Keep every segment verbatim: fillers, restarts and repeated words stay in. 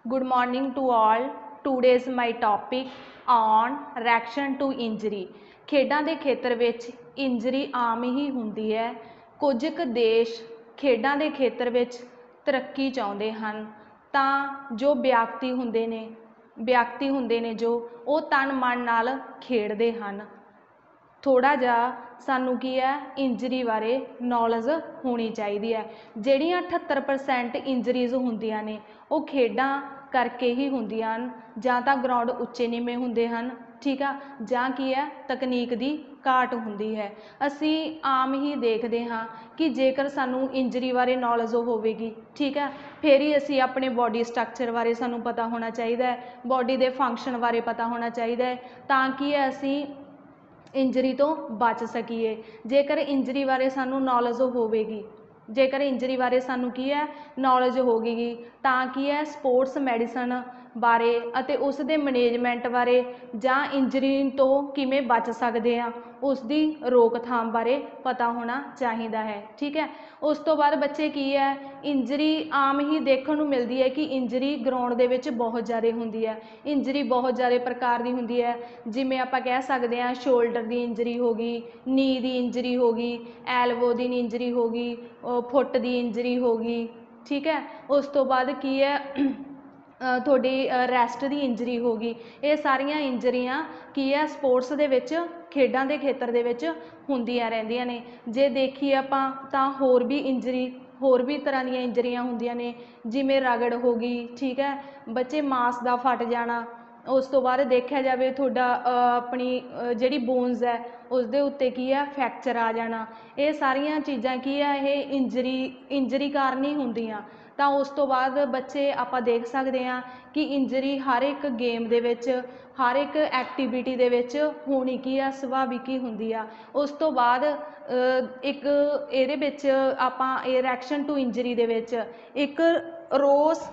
Good morning to all. Today is my topic on reaction to injury. ਖੇਡਾਂ ਦੇ ਖੇਤਰ ਵਿੱਚ ਇੰਜਰੀ ਆਮ ਹੀ ਹੁੰਦੀ ਹੈ। ਕੁਝ ਕੁ ਦੇਸ਼ ਖੇਡਾਂ ਦੇ ਖੇਤਰ ਵਿੱਚ ਤਰੱਕੀ ਚਾਹੁੰਦੇ ਹਨ ਤਾਂ ਜੋ ਵਿਅਕਤੀ ਹੁੰਦੇ ਨੇ ਵਿਅਕਤੀ ਹੁੰਦੇ ਨੇ ਜੋ ਉਹ ਤਨ ਮਨ ਨਾਲ ਖੇਡਦੇ ਹਨ। थोड़ा जिहा सानू की है इंजरी बारे नॉलेज होनी चाहिए है। जिहड़ियां अठहत्तर परसेंट इंजरीज होंदियां ने वो खेडां करके ही होंदियां हन, जां तां ग्राउंड उच्चे नीवें हुंदे हन, ठीक है, जां की है तकनीक दी घाट हुंदी है। असी आम ही देखते हाँ कि जेकर सानू इंजरी बारे नॉलेज होवेगी, ठीक है, फिर ही असी अपने बॉडी स्ट्रक्चर बारे सानू पता होना चाहिए है, बॉडी के फंक्शन बारे पता होना चाहिए है, तां कि असी इंजरी तो बच सकीए। जेकर इंजरी बारे सानू नॉलेज होवेगी जेकर इंजरी बारे सानू की है नॉलेज होगी तां की है स्पोर्ट्स मैडिसन बारे अते उस दे मैनेजमेंट बारे जां इंजरी तो किवें बच सकते हैं उसकी रोकथाम बारे पता होना चाहिए है, ठीक है। उस तो बाद बच्चे की है इंजरी आम ही देखने को मिलती है कि इंजरी ग्राउंड दे विच बहुत ज़्यादा होंदी है। इंजरी बहुत ज़्यादा प्रकार की होंदी है, जिवें आपां कह सकते हैं शोल्डर की इंजरी हो गई, नी की इंजरी हो गई, एल्बो की इंजरी हो गई, फुट की इंजरी हो गई, ठीक है। उस तो बाद की है थोड़ी रैसट की इंजरी हो गई। ये सारिया इंजरियां की है स्पोर्ट्स दे विच खेडां दे खेतर दे विच हुंदियां रहिंदियां ने। जे देखिए आपां तां होर भी इंजरी होर भी तरह दी इंजरियां हुंदियां ने, जिवें रगड़ हो गई, ठीक है, बच्चे मांस का फट जाना। उस तो बाद देखा जाए थोड़ा अपनी जिहड़ी बोन्स है उस दे उत्ते की है फ्रैक्चर आ जाना। ये सारिया चीज़ां की है ये इंजरी इंजरी कारण ही हुंदियां। तो उस तो बाद बच्चे आप देख सकते हैं कि इंजरी हर एक गेम दे विच हर एक एक्टिविटी दे विच होनी की है सुभाविक ही हुंदी आ। उस तो बाद एक इहदे विच आपां रिएक्शन टू इंजरी दे विच एक रोस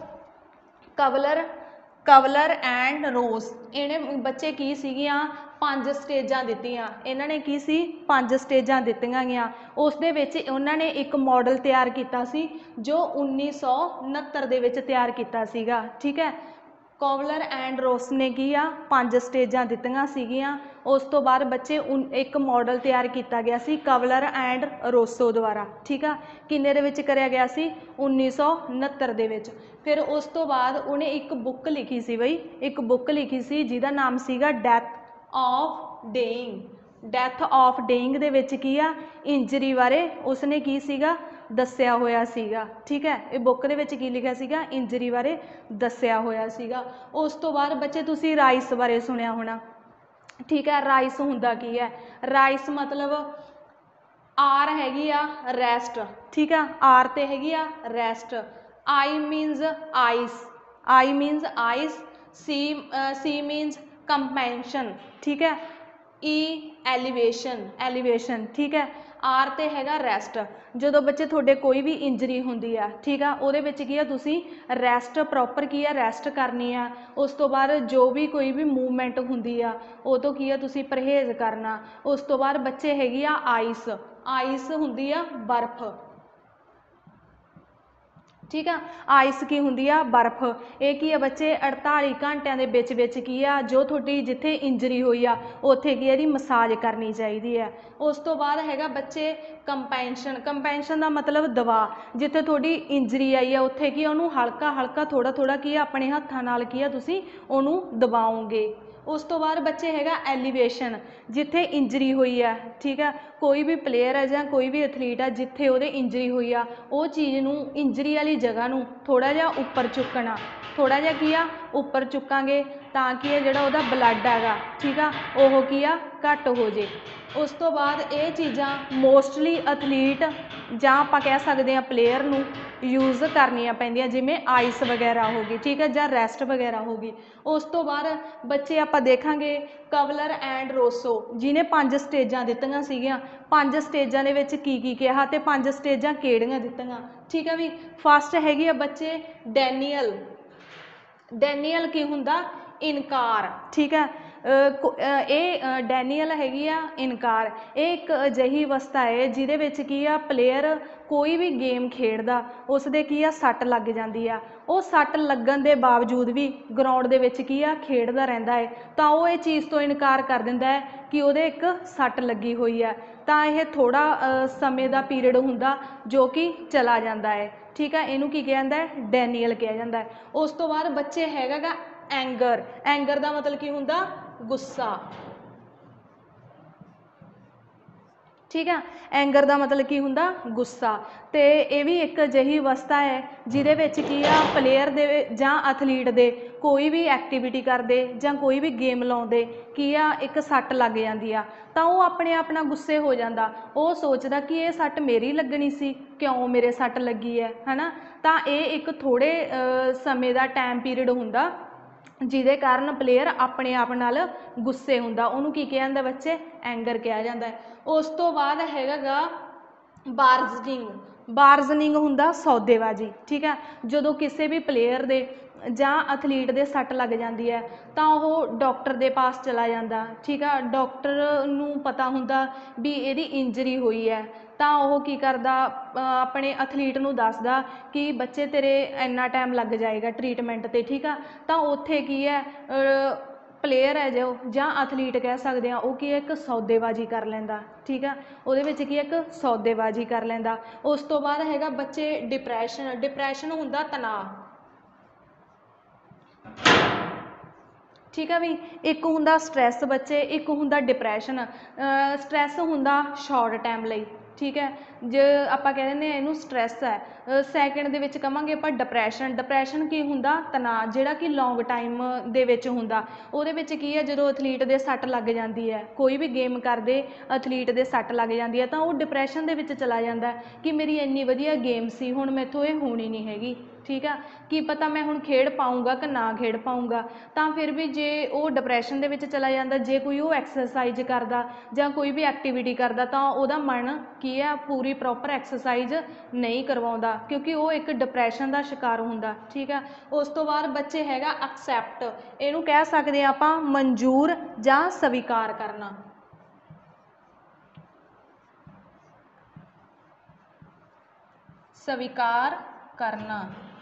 कवलर कवलर एंड रोस इन्हें बच्चे की सीगियां पांच स्टेजां दित्तियां। इन्हां ने की सी पांच स्टेजां दित्तियां गईयां। उस दे विच उन्हां ने एक मॉडल तैयार किया सी जो उन्नीस सौ उनहत्तर दे विच तैयार किया सीगा, ठीक है। कवलर एंड रोस ने की आ पांच स्टेजां दित्तियां सीगियां। उस तो बाद बच्चे उन एक मॉडल तैयार किया गया सी कवलर एंड रोसो द्वारा, ठीक है। किन्ने दे विच करया गया सी उन्नीस सौ उनहत्तर दे विच। फिर उस तो बाद उन्हें एक बुक लिखी सी बई एक बुक लिखी सी जिहदा नाम सीगा death of dying. Death of dying दे विच की आ इंजरी बारे उसने की सीगा दस्सिया होया सीगा, ठीक है। ये बुक दे विच की लिखा सीगा इंजरी बारे दस्सिया होया सीगा। उस तो बाद बच्चे तुसी राइस बारे सुनिया होना, ठीक है। राइस हुंदा की है, राइस मतलब आर हैगी आ रैस्ट, ठीक है, आर ते हैगी आ rest, I means ice I means ice, C C means compression, ठीक है, ई एलिवेशन एलिवेशन, ठीक है, आर ते हैगा रैस्ट। जो बच्चे थोड़े कोई भी इंजरी होंदी है, ठीक है, वो की है तुसी रैस्ट प्रॉपर की है रैस्ट करनी है। उस तो बाद जो भी कोई भी मूवमेंट होंदी है वो तो की है तुसी परहेज करना। उस तो बाद बच्चे हैगी आ आइस आइस हुंदी है बर्फ, ठीक है। आइस की हुंदी आ बर्फ। ये की है बच्चे अड़ताली घंटिया के बिच बिच की आ जो थोड़ी जिथे इंजरी हुई आ उत्थे की है मसाज करनी चाहिए है। उस तो बाद हैगा बच्चे कंपेंशन कंपेंशन का मतलब दबा, जिथे थोड़ी इंजरी आई है उत्थे की उन्होंने हल्का हल्का थोड़ा थोड़ा की अपने हत्थों नाल की है तुसी उन्होंने दबाओगे। उस तो बाद बच्चे हैगा एलिवेशन, जिथे इंजरी हुई है, ठीक है, कोई भी प्लेयर है या कोई भी एथलीट है जिथे वो इंजरी हुई आ वो चीज़ नूं इंजरी वाली जगह नूं थोड़ा जिहा उपर चुकना, थोड़ा जिहा की आ उपर चुकांगे तां कि जिहड़ा उहदा ब्लड हैगा, ठीक है, वो की आ घट हो जे। उस तो बाद ये चीज़ां मोस्टली एथलीट जां आपां कह सकते हैं प्लेयर नूं यूज़ करनियां पैंदियां, जिवें आइस वगैरह होगी, ठीक है, जां रैस्ट वगैरह होगी। उस तो बाद बच्चे आपां देखांगे कवलर एंड रोसो जिन्हें पांच स्टेजां दित्तियां सीगियां। पांच स्टेजां दे विच की की कहा ते पांच स्टेजां किहड़ियां दित्तियां, ठीक है भी। फस्ट हैगी आ बच्चे डैनियल डैनियल की हुंदा इनकार, ठीक है। ਇਹ ਡੈਨੀਅਲ ਹੈਗੀ ਆ ਇਨਕਾਰ, ਇਹ ਇੱਕ ਅਜਿਹੀ ਅਵਸਥਾ ਹੈ ਜਿਹਦੇ ਵਿੱਚ ਕੀ ਆ ਪਲੇਅਰ ਕੋਈ ਵੀ ਗੇਮ ਖੇਡਦਾ ਉਸ ਦੇ ਕੀ ਆ ਸੱਟ ਲੱਗ ਜਾਂਦੀ ਆ, ਉਹ ਸੱਟ ਲੱਗਣ ਦੇ ਬਾਵਜੂਦ ਵੀ ਗਰਾਊਂਡ ਦੇ ਵਿੱਚ ਕੀ ਆ ਖੇਡਦਾ ਰਹਿੰਦਾ ਹੈ, ਤਾਂ ਉਹ ਇਹ ਚੀਜ਼ ਤੋਂ ਇਨਕਾਰ ਕਰ ਦਿੰਦਾ ਹੈ ਕਿ ਉਹਦੇ ਇੱਕ ਸੱਟ ਲੱਗੀ ਹੋਈ ਹੈ, ਤਾਂ ਇਹ ਥੋੜਾ ਸਮੇਂ ਦਾ ਪੀਰੀਅਡ ਹੁੰਦਾ ਜੋ ਕਿ ਚਲਾ ਜਾਂਦਾ ਹੈ। ਠੀਕ ਹੈ, ਇਹਨੂੰ ਕੀ ਕਿਹਾ ਜਾਂਦਾ ਹੈ, ਡੈਨੀਅਲ ਕਿਹਾ ਜਾਂਦਾ ਹੈ। ਉਸ ਤੋਂ ਬਾਅਦ ਬੱਚੇ ਹੈਗਾ ਗਾ ਐਂਗਰ, ਐਂਗਰ ਦਾ ਮਤਲਬ ਕੀ ਹੁੰਦਾ, ਗੁੱਸਾ। ਠੀਕ ਹੈ, ਐਂਗਰ ਦਾ ਮਤਲਬ ਕੀ ਹੁੰਦਾ, ਗੁੱਸਾ। ਤੇ ਇਹ ਵੀ ਇੱਕ ਅਜਿਹੀ ਅਵਸਥਾ ਹੈ ਜਿਹਦੇ ਵਿੱਚ ਕੀ ਆ ਪਲੇਅਰ ਦੇ ਜਾਂ ਐਥਲੀਟ ਦੇ ਕੋਈ ਵੀ ਐਕਟੀਵਿਟੀ ਕਰਦੇ ਜਾਂ ਕੋਈ ਵੀ ਗੇਮ ਲਾਉਂਦੇ ਕੀ ਆ ਇੱਕ ਸੱਟ ਲੱਗ ਜਾਂਦੀ ਆ, ਤਾਂ ਉਹ ਆਪਣੇ ਆਪ ਨਾਲ ਗੁੱਸੇ ਹੋ ਜਾਂਦਾ, ਉਹ ਸੋਚਦਾ ਕਿ ਇਹ ਸੱਟ ਮੇਰੀ ਲੱਗਣੀ ਸੀ, ਕਿਉਂ ਮੇਰੇ ਸੱਟ ਲੱਗੀ ਹੈ, ਹੈ ਨਾ। ਤਾਂ ਇਹ ਇੱਕ ਥੋੜ੍ਹੇ ਸਮੇਂ ਦਾ ਟਾਈਮ ਪੀਰੀਅਡ ਹੁੰਦਾ ਜਿਹਦੇ ਕਾਰਨ ਪਲੇਅਰ ਆਪਣੇ ਆਪ ਨਾਲ ਗੁੱਸੇ ਹੁੰਦਾ, ਉਹਨੂੰ ਕੀ ਕਿਹਾ ਜਾਂਦਾ ਬੱਚੇ, ਐਂਗਰ ਕਿਹਾ ਜਾਂਦਾ ਹੈ। ਉਸ ਤੋਂ ਬਾਅਦ ਹੈਗਾ ਗਾ ਬਾਰਜ਼ਨਿੰਗ, ਬਾਰਜ਼ਨਿੰਗ ਹੁੰਦਾ ਸੌਦੇਬਾਜ਼ੀ। ਠੀਕ ਹੈ, ਜਦੋਂ ਕਿਸੇ ਵੀ ਪਲੇਅਰ ਦੇ ਜਾਂ ਐਥਲੀਟ ਦੇ ਸੱਟ ਲੱਗ ਜਾਂਦੀ ਹੈ ਤਾਂ ਉਹ ਡਾਕਟਰ ਦੇ ਪਾਸ ਚਲਾ ਜਾਂਦਾ। ਠੀਕ ਆ, ਡਾਕਟਰ ਨੂੰ ਪਤਾ ਹੁੰਦਾ ਵੀ ਇਹਦੀ ਇੰਜਰੀ ਹੋਈ ਹੈ, ਤਾਂ ਉਹ ਕੀ ਕਰਦਾ, ਆਪਣੇ ਐਥਲੀਟ ਨੂੰ ਦੱਸਦਾ ਕਿ ਬੱਚੇ ਤੇਰੇ ਇੰਨਾ ਟਾਈਮ ਲੱਗ ਜਾਏਗਾ ਟਰੀਟਮੈਂਟ 'ਤੇ। ਠੀਕ ਆ, ਤਾਂ ਉੱਥੇ ਕੀ ਹੈ ਪਲੇਅਰ ਹੈ ਜੋ ਜਾਂ ਐਥਲੀਟ ਕਹਿ ਸਕਦੇ ਹਾਂ, ਉਹ ਕੀ ਇੱਕ ਸੌਦੇਬਾਜ਼ੀ ਕਰ ਲੈਂਦਾ। ਠੀਕ ਆ, ਉਹਦੇ ਵਿੱਚ ਕੀ ਇੱਕ ਸੌਦੇਬਾਜ਼ੀ ਕਰ ਲੈਂਦਾ। ਉਸ ਤੋਂ ਬਾਅਦ ਹੈਗਾ ਬੱਚੇ ਡਿਪਰੈਸ਼ਨ, ਡਿਪਰੈਸ਼ਨ ਹੁੰਦਾ ਤਣਾਅ। ਠੀਕ ਆ ਵੀ, ਇੱਕ ਹੁੰਦਾ ਸਟਰੈਸ ਬੱਚੇ, ਇੱਕ ਹੁੰਦਾ ਡਿਪਰੈਸ਼ਨ। ਸਟਰੈਸ ਹੁੰਦਾ ਸ਼ਾਰਟ ਟਾਈਮ ਲਈ। ਠੀਕ ਹੈ, ਜੇ ਆਪਾਂ ਕਹਿ ਦਿੰਦੇ ਹਾਂ ਇਹਨੂੰ ਸਟਰੈਸ ਹੈ। ਸੈਕਿੰਡ ਦੇ ਵਿੱਚ ਕਹਾਂਗੇ ਆਪਾਂ ਡਿਪਰੈਸ਼ਨ, ਡਿਪਰੈਸ਼ਨ ਕੀ ਹੁੰਦਾ, ਤਣਾਅ, ਜਿਹੜਾ ਕਿ ਲੌਂਗ ਟਾਈਮ ਦੇ ਵਿੱਚ ਹੁੰਦਾ। ਉਹਦੇ ਵਿੱਚ ਕੀ ਹੈ, ਜਦੋਂ ਐਥਲੀਟ ਦੇ ਸੱਟ ਲੱਗ ਜਾਂਦੀ ਹੈ, ਕੋਈ ਵੀ ਗੇਮ ਕਰਦੇ ਐਥਲੀਟ ਦੇ ਸੱਟ ਲੱਗ ਜਾਂਦੀ ਹੈ, ਤਾਂ ਉਹ ਡਿਪਰੈਸ਼ਨ ਦੇ ਵਿੱਚ ਚਲਾ ਜਾਂਦਾ ਕਿ ਮੇਰੀ ਇੰਨੀ ਵਧੀਆ ਗੇਮ ਸੀ, ਹੁਣ ਮੈਥੋਂ ਇਹ ਹੋਣੀ ਨਹੀਂ ਹੈਗੀ। ਠੀਕ ਆ, ਕੀ ਪਤਾ ਮੈਂ ਹੁਣ ਖੇਡ ਪਾਊਂਗਾ ਕਿ ਨਾ ਖੇਡ ਪਾਊਂਗਾ। ਤਾਂ ਫਿਰ ਵੀ ਜੇ ਉਹ ਡਿਪਰੈਸ਼ਨ ਦੇ ਵਿੱਚ ਚਲਾ ਜਾਂਦਾ, ਜੇ ਕੋਈ ਉਹ ਐਕਸਰਸਾਈਜ਼ ਕਰਦਾ ਜਾਂ ਕੋਈ ਵੀ ਐਕਟੀਵਿਟੀ ਕਰਦਾ ਤਾਂ ਉਹਦਾ ਮਨ ਕੀ ਆ ਪੂਰੀ ਪ੍ਰੋਪਰ ਐਕਸਰਸਾਈਜ਼ ਨਹੀਂ ਕਰਵਾਉਂਦਾ, ਕਿਉਂਕਿ ਉਹ ਇੱਕ ਡਿਪਰੈਸ਼ਨ ਦਾ ਸ਼ਿਕਾਰ ਹੁੰਦਾ। ਠੀਕ ਆ, ਉਸ ਤੋਂ ਬਾਅਦ ਬੱਚੇ ਹੈਗਾ ਐਕਸੈਪਟ, ਇਹਨੂੰ ਕਹਿ ਸਕਦੇ ਹਾਂ ਆਪਾਂ ਮਨਜ਼ੂਰ ਜਾਂ ਸਵੀਕਾਰ ਕਰਨਾ। ਸਵੀਕਾਰ ਕਰਨਾ,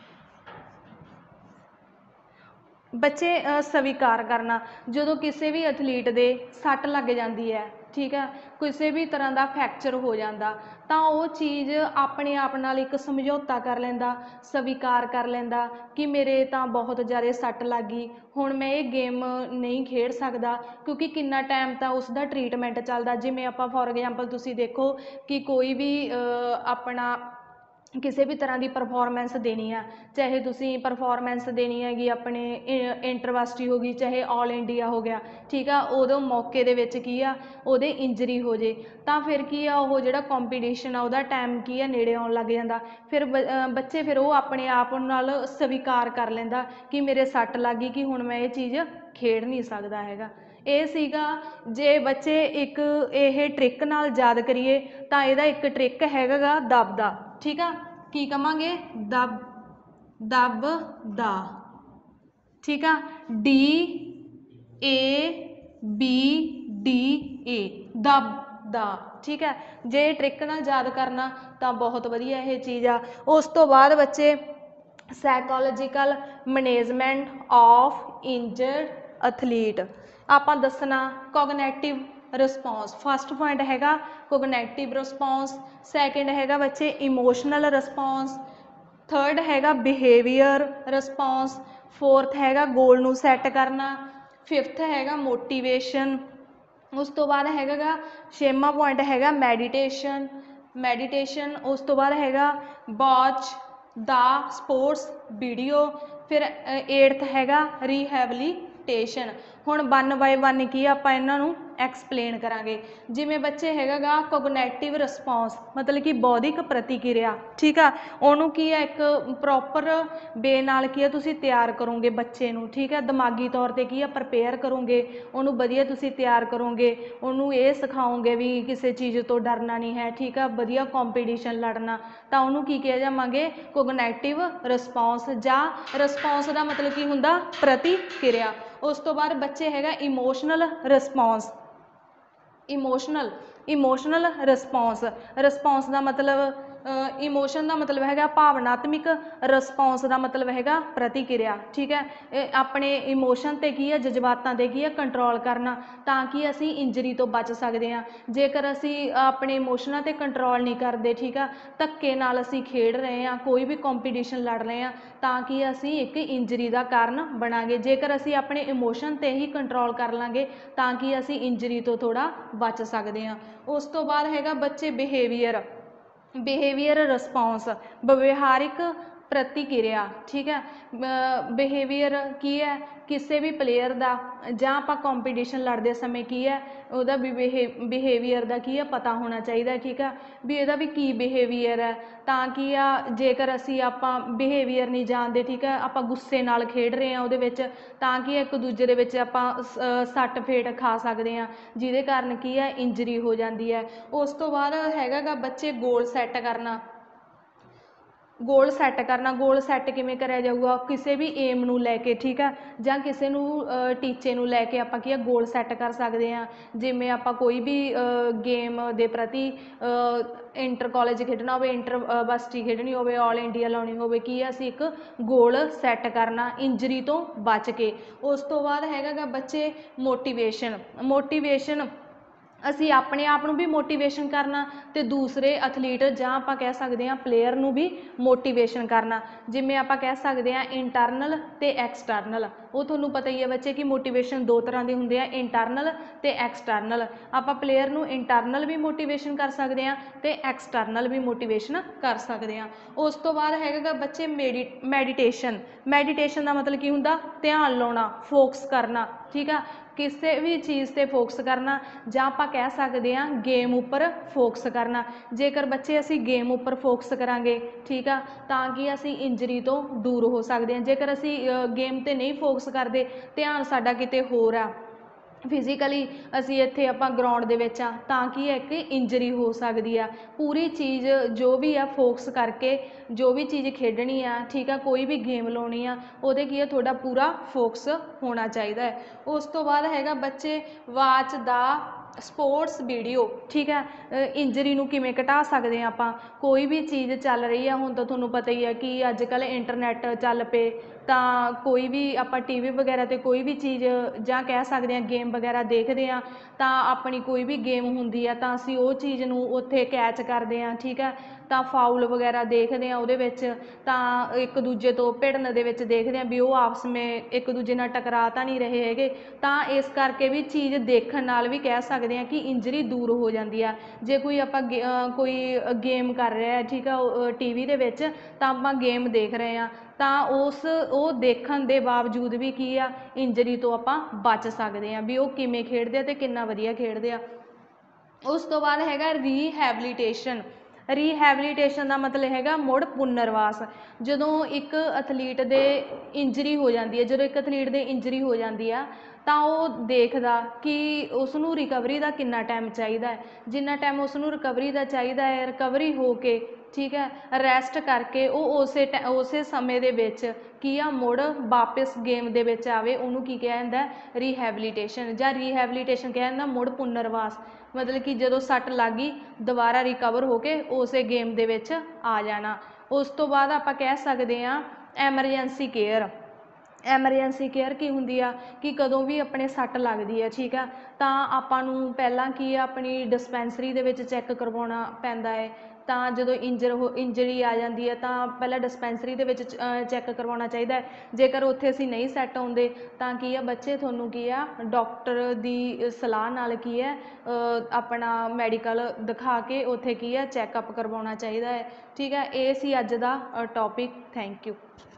ਬੱਚੇ ਸਵੀਕਾਰ ਕਰਨਾ, ਜਦੋਂ ਕਿਸੇ ਵੀ ਐਥਲੀਟ ਦੇ ਸੱਟ ਲੱਗ ਜਾਂਦੀ ਹੈ, ਠੀਕ ਹੈ, ਕਿਸੇ ਵੀ ਤਰ੍ਹਾਂ ਦਾ ਫ੍ਰੈਕਚਰ ਹੋ ਜਾਂਦਾ, ਤਾਂ ਉਹ ਚੀਜ਼ ਆਪਣੇ ਆਪ ਨਾਲ ਇੱਕ ਸਮਝੌਤਾ ਕਰ ਲੈਂਦਾ, ਸਵੀਕਾਰ ਕਰ ਲੈਂਦਾ ਕਿ ਮੇਰੇ ਤਾਂ ਬਹੁਤ ਜ਼ਿਆਦਾ ਸੱਟ ਲੱਗ ਗਈ, ਹੁਣ ਮੈਂ ਇਹ ਗੇਮ ਨਹੀਂ ਖੇਡ ਸਕਦਾ, ਕਿਉਂਕਿ ਕਿੰਨਾ ਟਾਈਮ ਤਾਂ ਉਸਦਾ ਟਰੀਟਮੈਂਟ ਚੱਲਦਾ। ਜਿਵੇਂ ਆਪਾਂ ਫੋਰ ਐਗਜ਼ਾਮਪਲ ਤੁਸੀਂ ਦੇਖੋ ਕਿ ਕੋਈ ਵੀ ਆਪਣਾ ਕਿਸੇ ਵੀ ਤਰ੍ਹਾਂ ਦੀ ਪਰਫੋਰਮੈਂਸ ਦੇਣੀ ਆ, ਚਾਹੇ ਤੁਸੀਂ ਪਰਫੋਰਮੈਂਸ ਦੇਣੀ ਹੈਗੀ ਆਪਣੇ ਇੰਟਰਵਰਸਿਟੀ ਹੋ ਗਈ, ਚਾਹੇ ਆਲ ਇੰਡੀਆ ਹੋ ਗਿਆ। ਠੀਕ ਆ, ਉਦੋਂ ਮੌਕੇ ਦੇ ਵਿੱਚ ਕੀ ਆ ਉਹਦੇ ਇੰਜਰੀ ਹੋ ਜੇ, ਤਾਂ ਫਿਰ ਕੀ ਆ ਉਹ ਜਿਹੜਾ ਕੰਪੀਟੀਸ਼ਨ ਆ ਉਹਦਾ ਟਾਈਮ ਕੀ ਆ ਨੇੜੇ ਆਉਣ ਲੱਗ ਜਾਂਦਾ। ਫਿਰ ਬੱਚੇ ਫਿਰ ਉਹ ਆਪਣੇ ਆਪ ਨਾਲ ਸਵੀਕਾਰ ਕਰ ਲੈਂਦਾ ਕਿ ਮੇਰੇ ਸੱਟ ਲੱਗ ਗਈ, ਕਿ ਹੁਣ ਮੈਂ ਇਹ ਚੀਜ਼ ਖੇਡ ਨਹੀਂ ਸਕਦਾ ਹੈਗਾ। ਇਹ ਸੀਗਾ, ਜੇ ਬੱਚੇ ਇੱਕ ਇਹ ਟ੍ਰਿਕ ਨਾਲ ਯਾਦ ਕਰੀਏ ਤਾਂ ਇਹਦਾ ਇੱਕ ਟ੍ਰਿਕ ਹੈਗਾ ਗਾ ਦਬ ਦਾ। ਠੀਕ ਆ, ਕੀ ਕਵਾਂਗੇ, ਦਬ, ਦਬ ਦਾ। ਠੀਕ ਆ, D A B D A, ਦਬ ਦਾ। ਠੀਕ ਹੈ, ਜੇ ਟ੍ਰਿਕ ਨਾਲ ਯਾਦ ਕਰਨਾ ਤਾਂ ਬਹੁਤ ਵਧੀਆ ਇਹ ਚੀਜ਼ ਆ। ਉਸ ਤੋਂ ਬਾਅਦ ਬੱਚੇ psychological management of injured athlete, ਆਪਾਂ ਦੱਸਣਾ ਕੋਗਨੈਟਿਵ ਰਿਸਪੌਂਸ। ਫਸਟ ਪੁਆਇੰਟ ਹੈਗਾ ਕੋਗਨੈਟਿਵ ਰਿਸਪੌਂਸ, ਸੈਕਿੰਡ ਹੈਗਾ ਬੱਚੇ ਇਮੋਸ਼ਨਲ ਰਿਸਪੌਂਸ, ਥਰਡ ਹੈਗਾ ਬਿਹੇਵੀਅਰ ਰਿਸਪੌਂਸ, ਫੋਰਥ ਹੈਗਾ ਗੋਲ ਨੂੰ ਸੈੱਟ ਕਰਨਾ, ਫਿਫਥ ਹੈਗਾ ਮੋਟੀਵੇਸ਼ਨ। ਉਸ ਤੋਂ ਬਾਅਦ ਹੈਗਾ ਗਾ ਛੇਵਾਂ ਪੁਆਇੰਟ ਹੈਗਾ ਮੈਡੀਟੇਸ਼ਨ, ਮੈਡੀਟੇਸ਼ਨ। ਉਸ ਤੋਂ ਬਾਅਦ ਹੈਗਾ ਵਾਚ ਦਾ ਸਪੋਰਟਸ ਵੀਡੀਓ। ਫਿਰ ਏਟਥ ਹੈਗਾ ਰੀਹੈਬਲੀਟੇਸ਼ਨ। ਹੁਣ ਵਨ ਬਾਏ ਵਨ ਕੀ ਆਪਾਂ ਇਹਨਾਂ ਨੂੰ ਐਕਸਪਲੇਨ ਕਰਾਂਗੇ। ਜਿਵੇਂ ਬੱਚੇ ਹੈਗਾ ਗਾ ਕੋਗਨੈਟਿਵ ਰਿਸਪੌਂਸ ਮਤਲਬ ਕਿ ਬੌਧਿਕ ਪ੍ਰਤੀਕਿਰਿਆ, ਠੀਕ ਆ, ਉਹਨੂੰ ਕੀ ਹੈ ਇੱਕ ਪ੍ਰੋਪਰ ਵੇ ਨਾਲ ਕੀ ਆ ਤੁਸੀਂ ਤਿਆਰ ਕਰੋਗੇ ਬੱਚੇ ਨੂੰ, ਠੀਕ ਹੈ, ਦਿਮਾਗੀ ਤੌਰ 'ਤੇ ਕੀ ਆ ਪ੍ਰਪੇਅਰ ਕਰੋਗੇ ਉਹਨੂੰ, ਵਧੀਆ ਤੁਸੀਂ ਤਿਆਰ ਕਰੋਗੇ ਉਹਨੂੰ, ਇਹ ਸਿਖਾਓਗੇ ਵੀ ਕਿਸੇ ਚੀਜ਼ ਤੋਂ ਡਰਨਾ ਨਹੀਂ ਹੈ, ਠੀਕ ਆ, ਵਧੀਆ ਕੰਪੀਟੀਸ਼ਨ ਲੜਨਾ, ਤਾਂ ਉਹਨੂੰ ਕੀ ਕਿਹਾ ਜਾਵਾਂਗੇ ਕੋਗਨੈਟਿਵ ਰਿਸਪੌਂਸ, ਜਾਂ ਰਿਸਪੌਂਸ ਦਾ ਮਤਲਬ ਕੀ ਹੁੰਦਾ ਪ੍ਰਤੀਕਿਰਿਆ। ਉਸ ਤੋਂ ਬਾਅਦ ਬੱਚੇ ਹੈਗਾ emotional response, emotional emotional response, response ਦਾ ਮਤਲਬ ਇਮੋਸ਼ਨ ਦਾ ਮਤਲਬ ਹੈਗਾ ਭਾਵਨਾਤਮਕ, ਰਿਸਪੌਂਸ ਦਾ ਮਤਲਬ ਹੈਗਾ ਪ੍ਰਤੀਕਿਰਿਆ, ਠੀਕ ਹੈ। ਇਹ ਆਪਣੇ ਇਮੋਸ਼ਨ 'ਤੇ ਕੀ ਹੈ ਜਜ਼ਬਾਤਾਂ 'ਤੇ ਕੀ ਹੈ ਕੰਟਰੋਲ ਕਰਨਾ, ਤਾਂ ਕਿ ਅਸੀਂ ਇੰਜਰੀ ਤੋਂ ਬਚ ਸਕਦੇ ਹਾਂ। ਜੇਕਰ ਅਸੀਂ ਆਪਣੇ ਇਮੋਸ਼ਨਾਂ 'ਤੇ ਕੰਟਰੋਲ ਨਹੀਂ ਕਰਦੇ, ਠੀਕ ਆ, ਧੱਕੇ ਨਾਲ ਅਸੀਂ ਖੇਡ ਰਹੇ ਹਾਂ, ਕੋਈ ਵੀ ਕੰਪੀਟੀਸ਼ਨ ਲੜ ਰਹੇ ਹਾਂ, ਤਾਂ ਕਿ ਅਸੀਂ ਇੱਕ ਇੰਜਰੀ ਦਾ ਕਾਰਨ ਬਣਾਂਗੇ। ਜੇਕਰ ਅਸੀਂ ਆਪਣੇ ਇਮੋਸ਼ਨ 'ਤੇ ਹੀ ਕੰਟਰੋਲ ਕਰ ਲਾਂਗੇ ਤਾਂ ਕਿ ਅਸੀਂ ਇੰਜਰੀ ਤੋਂ ਥੋੜ੍ਹਾ ਬਚ ਸਕਦੇ ਹਾਂ। ਉਸ ਤੋਂ ਬਾਅਦ ਹੈਗਾ ਬੱਚੇ ਬਿਹੇਵੀਅਰ, ਬਿਹੇਵੀਅਰ ਰਿਸਪੌਂਸ, ਵਿਵਹਾਰਿਕ ਪ੍ਰਤੀਕਿਰਿਆ, ਠੀਕ ਹੈ। ਬਿਹੇਵੀਅਰ ਕੀ ਹੈ ਕਿਸੇ ਵੀ ਪਲੇਅਰ ਦਾ, ਜਾਂ ਆਪਾਂ ਕੰਪੀਟੀਸ਼ਨ ਲੜਦੇ ਸਮੇਂ ਕੀ ਹੈ ਉਹਦਾ ਵੀ ਬਿਹੇ ਬਿਹੇਵੀਅਰ ਦਾ ਕੀ ਹੈ ਪਤਾ ਹੋਣਾ ਚਾਹੀਦਾ, ਠੀਕ ਆ, ਵੀ ਇਹਦਾ ਵੀ ਕੀ ਬਿਹੇਵੀਅਰ ਹੈ, ਤਾਂ ਕੀ ਆ ਜੇਕਰ ਅਸੀਂ ਆਪਾਂ ਬਿਹੇਵੀਅਰ ਨਹੀਂ ਜਾਣਦੇ, ਠੀਕ ਹੈ, ਆਪਾਂ ਗੁੱਸੇ ਨਾਲ ਖੇਡ ਰਹੇ ਹਾਂ ਉਹਦੇ ਵਿੱਚ, ਤਾਂ ਕਿ ਇੱਕ ਦੂਜੇ ਦੇ ਵਿੱਚ ਆਪਾਂ ਸੱਟ ਫੇਟ ਖਾ ਸਕਦੇ ਹਾਂ, ਜਿਹਦੇ ਕਾਰਨ ਕੀ ਹੈ ਇੰਜਰੀ ਹੋ ਜਾਂਦੀ ਹੈ। ਉਸ ਤੋਂ ਬਾਅਦ ਹੈਗਾ ਗਾ ਬੱਚੇ ਗੋਲ ਸੈੱਟ ਕਰਨਾ, ਗੋਲ ਸੈੱਟ ਕਰਨਾ, ਗੋਲ ਸੈੱਟ ਕਿਵੇਂ ਕਰਿਆ ਜਾਊਗਾ ਕਿਸੇ ਵੀ ਏਮ ਨੂੰ ਲੈ ਕੇ, ਠੀਕ ਆ, ਜਾਂ ਕਿਸੇ ਨੂੰ ਟੀਚੇ ਨੂੰ ਲੈ ਕੇ ਆਪਾਂ ਕੀ ਆ ਗੋਲ ਸੈੱਟ ਕਰ ਸਕਦੇ ਹਾਂ। ਜਿਵੇਂ ਆਪਾਂ ਕੋਈ ਵੀ ਗੇਮ ਦੇ ਪ੍ਰਤੀ ਇੰਟਰ ਕਾਲਜ ਖੇਡਣਾ ਹੋਵੇ, ਇੰਟਰਵਰਸਿਟੀ ਖੇਡਣੀ ਹੋਵੇ, ਆਲ ਇੰਡੀਆ ਲਾਉਣੀ ਹੋਵੇ, ਕੀ ਆ ਅਸੀਂ ਇੱਕ ਗੋਲ ਸੈੱਟ ਕਰਨਾ ਇੰਜਰੀ ਤੋਂ ਬਚ ਕੇ। ਉਸ ਤੋਂ ਬਾਅਦ ਹੈਗਾ ਗਾ ਬੱਚੇ ਮੋਟੀਵੇਸ਼ਨ, ਮੋਟੀਵੇਸ਼ਨ ਅਸੀਂ ਆਪਣੇ ਆਪ ਨੂੰ ਵੀ ਮੋਟੀਵੇਸ਼ਨ ਕਰਨਾ ਅਤੇ ਦੂਸਰੇ ਐਥਲੀਟ ਜਾਂ ਆਪਾਂ ਕਹਿ ਸਕਦੇ ਹਾਂ ਪਲੇਅਰ ਨੂੰ ਵੀ ਮੋਟੀਵੇਸ਼ਨ ਕਰਨਾ। ਜਿਵੇਂ ਆਪਾਂ ਕਹਿ ਸਕਦੇ ਹਾਂ ਇੰਟਰਨਲ ਅਤੇ ਐਕਸਟਰਨਲ, ਉਹ ਤੁਹਾਨੂੰ ਪਤਾ ਹੀ ਹੈ ਬੱਚੇ ਕਿ ਮੋਟੀਵੇਸ਼ਨ ਦੋ ਤਰ੍ਹਾਂ ਦੇ ਹੁੰਦੇ ਆ, ਇੰਟਰਨਲ ਅਤੇ ਐਕਸਟਰਨਲ। ਆਪਾਂ ਪਲੇਅਰ ਨੂੰ ਇੰਟਰਨਲ ਵੀ ਮੋਟੀਵੇਸ਼ਨ ਕਰ ਸਕਦੇ ਹਾਂ ਅਤੇ ਐਕਸਟਰਨਲ ਵੀ ਮੋਟੀਵੇਸ਼ਨ ਕਰ ਸਕਦੇ ਹਾਂ। ਉਸ ਤੋਂ ਬਾਅਦ ਹੈਗਾ ਗਾ ਬੱਚੇ ਮੈਡੀ ਮੈਡੀਟੇਸ਼ਨ, ਮੈਡੀਟੇਸ਼ਨ ਦਾ ਮਤਲਬ ਕੀ ਹੁੰਦਾ ਧਿਆਨ ਲਾਉਣਾ, ਫੋਕਸ ਕਰਨਾ, ਠੀਕ ਆ, ਕਿਸੇ ਵੀ ਚੀਜ਼ 'ਤੇ ਫੋਕਸ ਕਰਨਾ, ਜਾਂ ਆਪਾਂ ਕਹਿ ਸਕਦੇ ਹਾਂ ਗੇਮ ਉੱਪਰ ਫੋਕਸ ਕਰਨਾ। ਜੇਕਰ ਬੱਚੇ ਅਸੀਂ ਗੇਮ ਉੱਪਰ ਫੋਕਸ ਕਰਾਂਗੇ, ਠੀਕ ਆ, ਤਾਂ ਕਿ ਅਸੀਂ ਇੰਜਰੀ ਤੋਂ ਦੂਰ ਹੋ ਸਕਦੇ ਹਾਂ। ਜੇਕਰ ਅਸੀਂ ਗੇਮ 'ਤੇ ਨਹੀਂ ਫੋਕਸ ਕਰਦੇ, ਧਿਆਨ ਸਾਡਾ ਕਿਤੇ ਹੋਰ ਆ, ਫਿਜ਼ੀਕਲੀ ਅਸੀਂ ਇੱਥੇ ਆਪਾਂ ਗਰਾਊਂਡ ਦੇ ਵਿੱਚ ਆ, ਤਾਂ ਕੀ ਹੈ ਇੱਕ ਇੰਜਰੀ ਹੋ ਸਕਦੀ ਆ। ਪੂਰੀ ਚੀਜ਼ ਜੋ ਵੀ ਆ ਫੋਕਸ ਕਰਕੇ ਜੋ ਵੀ ਚੀਜ਼ ਖੇਡਣੀ ਆ, ਠੀਕ ਆ, ਕੋਈ ਵੀ ਗੇਮ ਲਾਉਣੀ ਆ, ਉਹਦੇ ਕੀ ਆ ਤੁਹਾਡਾ ਪੂਰਾ ਫੋਕਸ ਹੋਣਾ ਚਾਹੀਦਾ ਹੈ। ਉਸ ਤੋਂ ਬਾਅਦ ਹੈਗਾ ਬੱਚੇ ਵਾਚ ਦਾ ਸਪੋਰਟਸ ਵੀਡੀਓ, ਠੀਕ ਹੈ, ਇੰਜਰੀ ਨੂੰ ਕਿਵੇਂ ਘਟਾ ਸਕਦੇ ਹਾਂ ਆਪਾਂ। ਕੋਈ ਵੀ ਚੀਜ਼ ਚੱਲ ਰਹੀ ਆ, ਹੁਣ ਤਾਂ ਤੁਹਾਨੂੰ ਪਤਾ ਹੀ ਹੈ ਕਿ ਅੱਜ ਕੱਲ੍ਹ ਇੰਟਰਨੈੱਟ ਚੱਲ ਪਏ, ਤਾਂ ਕੋਈ ਵੀ ਆਪਾਂ ਟੀ ਵੀ ਵਗੈਰਾ 'ਤੇ ਕੋਈ ਵੀ ਚੀਜ਼ ਜਾਂ ਕਹਿ ਸਕਦੇ ਹਾਂ ਗੇਮ ਵਗੈਰਾ ਦੇਖਦੇ ਹਾਂ, ਤਾਂ ਆਪਣੀ ਕੋਈ ਵੀ ਗੇਮ ਹੁੰਦੀ ਆ ਤਾਂ ਅਸੀਂ ਉਹ ਚੀਜ਼ ਨੂੰ ਉੱਥੇ ਕੈਚ ਕਰਦੇ ਹਾਂ, ਠੀਕ ਹੈ, ਤਾਂ ਫਾਊਲ ਵਗੈਰਾ ਦੇਖਦੇ ਹਾਂ ਉਹਦੇ ਵਿੱਚ, ਤਾਂ ਇੱਕ ਦੂਜੇ ਤੋਂ ਭਿੜਨ ਦੇ ਵਿੱਚ ਦੇਖਦੇ ਹਾਂ ਵੀ ਉਹ ਆਪਸ ਵਿੱਚ ਇੱਕ ਦੂਜੇ ਨਾਲ ਟਕਰਾ ਤਾਂ ਨਹੀਂ ਰਹੇ ਹੈਗੇ, ਤਾਂ ਇਸ ਕਰਕੇ ਵੀ ਚੀਜ਼ ਦੇਖਣ ਨਾਲ ਵੀ ਕਹਿ ਸਕਦੇ ਹਾਂ ਕਿ ਇੰਜਰੀ ਦੂਰ ਹੋ ਜਾਂਦੀ ਆ। ਜੇ ਕੋਈ ਆਪਾਂ ਗੇ ਕੋਈ ਗੇਮ ਕਰ ਰਿਹਾ, ਠੀਕ ਆ, ਟੀ ਵੀ ਦੇ ਵਿੱਚ, ਤਾਂ ਆਪਾਂ ਗੇਮ ਦੇਖ ਰਹੇ ਹਾਂ, ਤਾਂ ਉਸ ਉਹ ਦੇਖਣ ਦੇ ਬਾਵਜੂਦ ਵੀ ਕੀ ਆ ਇੰਜਰੀ ਤੋਂ ਆਪਾਂ ਬਚ ਸਕਦੇ ਹਾਂ, ਵੀ ਉਹ ਕਿਵੇਂ ਖੇਡਦੇ ਆ ਅਤੇ ਕਿੰਨਾ ਵਧੀਆ ਖੇਡਦੇ ਆ। ਉਸ ਤੋਂ ਬਾਅਦ ਹੈਗਾ ਰੀਹੈਬਲੀਟੇਸ਼ਨ, ਰੀਹੈਬਲੀਟੇਸ਼ਨ ਦਾ ਮਤਲਬ ਹੈਗਾ ਮੁੜ ਪੁਨਰਵਾਸ। ਜਦੋਂ ਇੱਕ ਐਥਲੀਟ ਦੇ ਇੰਜਰੀ ਹੋ ਜਾਂਦੀ ਹੈ, ਜਦੋਂ ਇੱਕ ਐਥਲੀਟ ਦੇ ਇੰਜਰੀ ਹੋ ਜਾਂਦੀ ਆ, ਤਾਂ ਉਹ ਦੇਖਦਾ ਕਿ ਉਸਨੂੰ ਰਿਕਵਰੀ ਦਾ ਕਿੰਨਾ ਟਾਈਮ ਚਾਹੀਦਾ ਹੈ। ਜਿੰਨਾ ਟਾਈਮ ਉਸਨੂੰ ਰਿਕਵਰੀ ਦਾ ਚਾਹੀਦਾ ਹੈ, ਰਿਕਵਰੀ ਹੋ ਕੇ, ਠੀਕ ਹੈ, ਰੈਸਟ ਕਰਕੇ ਉਹ ਉਸੇ ਟੈ ਉਸੇ ਸਮੇਂ ਦੇ ਵਿੱਚ ਕੀ ਆ ਮੁੜ ਵਾਪਿਸ ਗੇਮ ਦੇ ਵਿੱਚ ਆਵੇ, ਉਹਨੂੰ ਕੀ ਕਿਹਾ ਜਾਂਦਾ ਰੀਹੈਬਲੀਟੇਸ਼ਨ, ਜਾਂ ਰੀਹੈਬਲੀਟੇਸ਼ਨ ਕਿਹਾ ਜਾਂਦਾ ਮੁੜ ਪੁਨਰਵਾਸ। ਮਤਲਬ ਕਿ ਜਦੋਂ ਸੱਟ ਲੱਗ ਗਈ ਦੁਬਾਰਾ ਰਿਕਵਰ ਹੋ ਕੇ ਉਸੇ ਗੇਮ ਦੇ ਵਿੱਚ ਆ ਜਾਣਾ। ਉਸ ਤੋਂ ਬਾਅਦ ਆਪਾਂ ਕਹਿ ਸਕਦੇ ਹਾਂ ਐਮਰਜੈਂਸੀ ਕੇਅਰ, ਐਮਰਜੈਂਸੀ ਕੇਅਰ ਕੀ ਹੁੰਦੀ ਆ ਕਿ ਕਦੋਂ ਵੀ ਆਪਣੇ ਸੱਟ ਲੱਗਦੀ ਹੈ, ਠੀਕ ਆ, ਤਾਂ ਆਪਾਂ ਨੂੰ ਪਹਿਲਾਂ ਕੀ ਆ ਆਪਣੀ ਡਿਸਪੈਂਸਰੀ ਦੇ ਵਿੱਚ ਚੈੱਕ ਕਰਵਾਉਣਾ ਪੈਂਦਾ ਹੈ। ਤਾਂ ਜਦੋਂ ਇੰਜਰ ਹੋ ਇੰਜਰੀ ਆ ਜਾਂਦੀ ਹੈ ਤਾਂ ਪਹਿਲਾਂ ਡਿਸਪੈਂਸਰੀ ਦੇ ਵਿੱਚ ਚੈੱਕ ਕਰਵਾਉਣਾ ਚਾਹੀਦਾ ਹੈ। ਜੇਕਰ ਉੱਥੇ ਅਸੀਂ ਨਹੀਂ ਸੈੱਟ ਆਉਂਦੇ ਤਾਂ ਕੀ ਆ ਬੱਚੇ ਤੁਹਾਨੂੰ ਕੀ ਆ ਡਾਕਟਰ ਦੀ ਸਲਾਹ ਨਾਲ ਕੀ ਹੈ ਆਪਣਾ ਮੈਡੀਕਲ ਦਿਖਾ ਕੇ ਉੱਥੇ ਕੀ ਆ ਚੈੱਕਅਪ ਕਰਵਾਉਣਾ ਚਾਹੀਦਾ ਹੈ, ਠੀਕ ਹੈ। ਇਹ ਸੀ ਅੱਜ ਦਾ ਟੋਪਿਕ। Thank you.